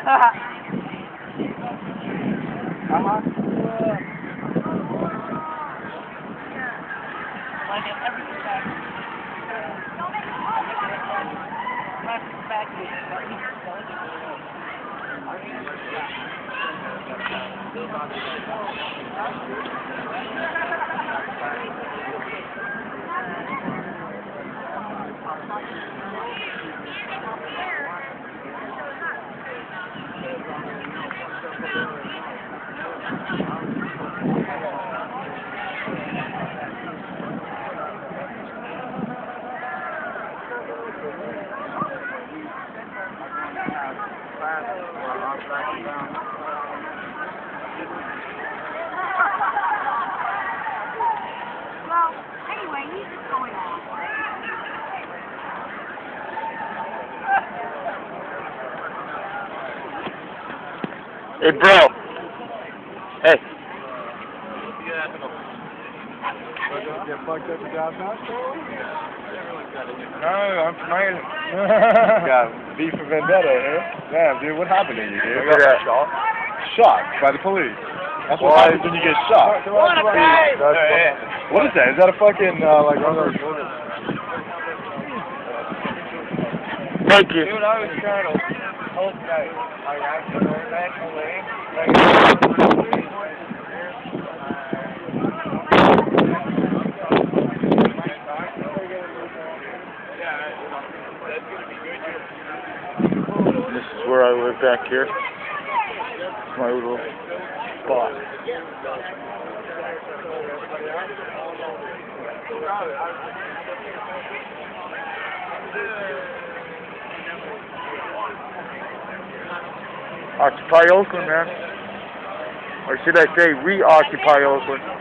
Well, anyway, he's just going on. Hey, bro. Hey. Get fucked up and downtown? No, I'm smiling. Got beef for vendetta, eh? Damn, dude, what happened to you, dude? Look at that. Shot by the police. That's what happens when you get shot. What is that? Is that a fucking, like, one of those... Thank you. Dude, I was trying to hold tight. Like, I can go back away. This is where I live back here. It's my little spot. Occupy Oakland, man. Or should I say, re-occupy Oakland.